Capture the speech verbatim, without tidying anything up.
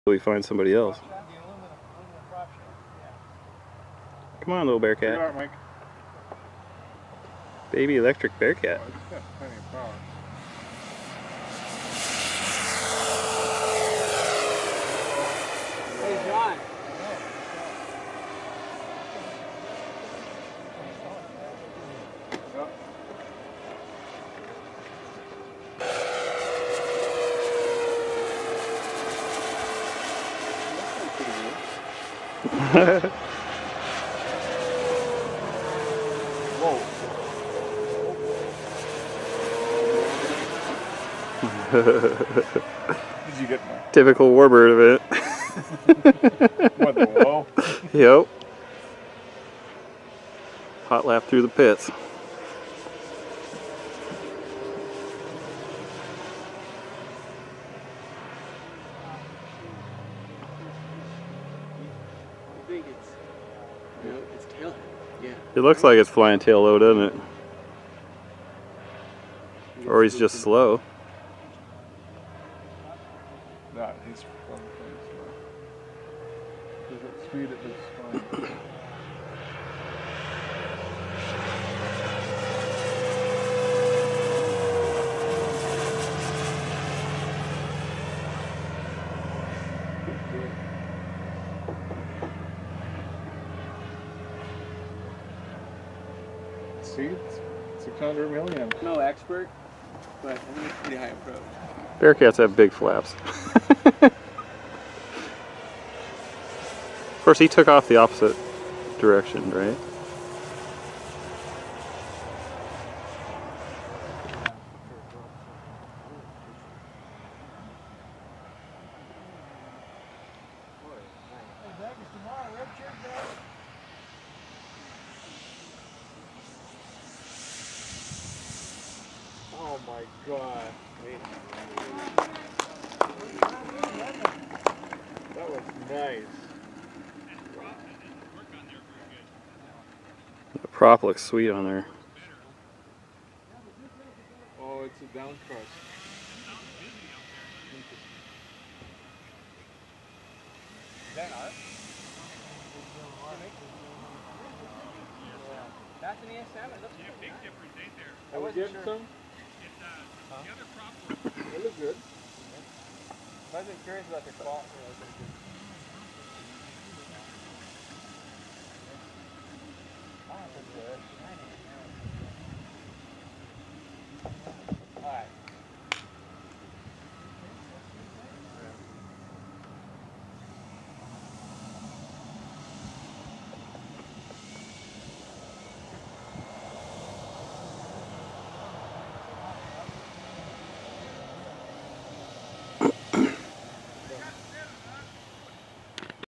we find somebody else. Come on, little Bearcat. Here you are, Mike. Baby electric Bearcat. Oh, it's got plenty of power. Hey, John. Whoa. Did you get my Typical Warbird event. what the whoa? Yep. Hot lap through the pits. I think it's, you know, it's tail. Yeah. It looks like it's flying tail low, doesn't it? Or he's just slow. Nah, he's flying slow. Because at speed it looks fine. See, six hundred million. No expert, but I think it's pretty high approach. Bearcats have big flaps. Of course, he took off the opposite direction, right? Oh my god. That was nice. The prop looks sweet on there. Oh, it's a down crust. Is that art? That's an E S M. It looks yeah, big nice. Difference, ain't there? I wasn't getting sure. some? It's, uh, huh? The other prop was... It looks good. I wasn't curious about their quality. I was good. Oh, that's good.